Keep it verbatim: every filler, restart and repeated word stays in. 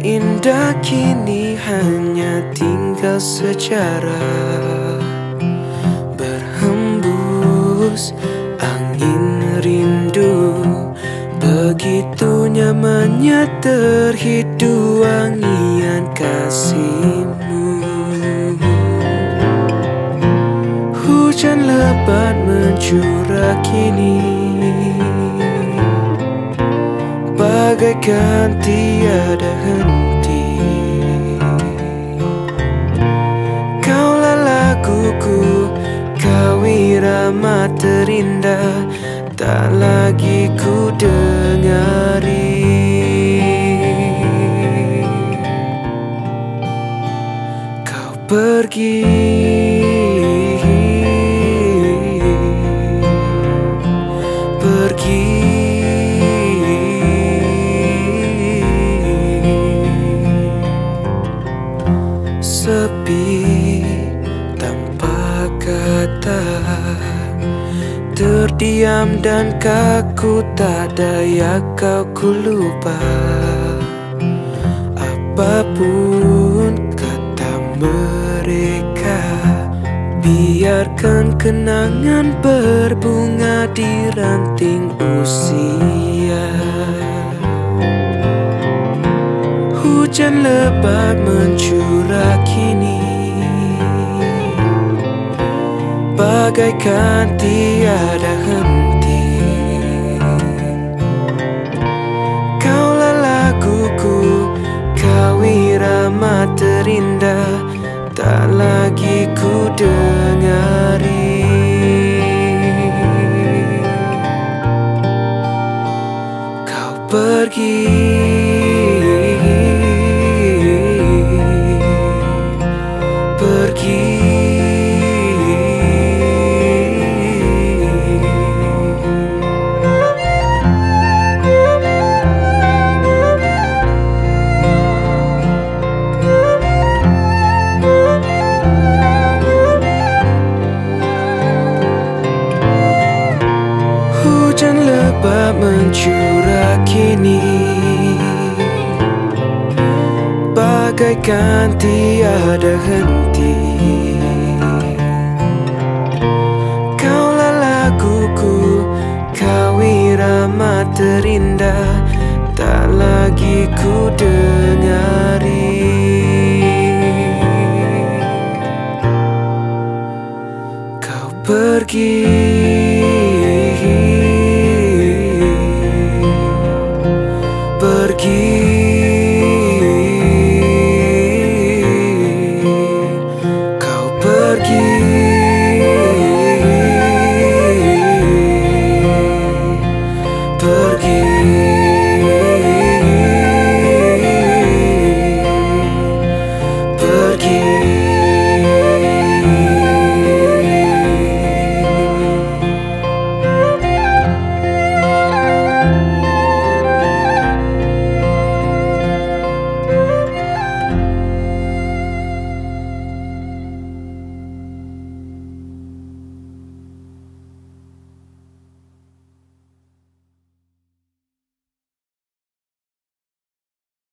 indah kini hanya tinggal sejarah. Berhembus angin rindu, begitu nyamannya terhidu wangian kasihmu. Hujan lebat mencurah kini, bagaikan tiada henti. Kaulah laguku, kau irama terindah, tak lagi ku dengari. Kau pergi, pergi. Sepi tanpa kata, terdiam dan kaku, tak daya kau ku lupa. Apapun kata mereka, biarkan kenangan berbunga di ranting usia. Hujan lebat mencurah kini, bagaikan tiada henti. Kaulah laguku, kau irama terindah, tak lagi ku dengari. Kau pergi, hujan lebat mencurah kini, bagaikan tiada henti. Kaulah laguku, kau irama terindah, tak lagi ku dengar.